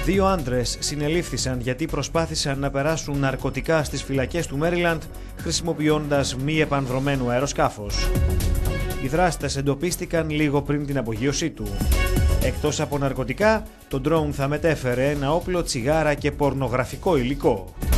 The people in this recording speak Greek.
Δύο άντρες συνελήφθησαν γιατί προσπάθησαν να περάσουν ναρκωτικά στις φυλακές του Μέριλαντ χρησιμοποιώντας μη επανδρωμένο αεροσκάφος. Οι δράστες εντοπίστηκαν λίγο πριν την απογείωσή του. Εκτός από ναρκωτικά, το ντρόουν θα μετέφερε ένα όπλο, τσιγάρα και πορνογραφικό υλικό.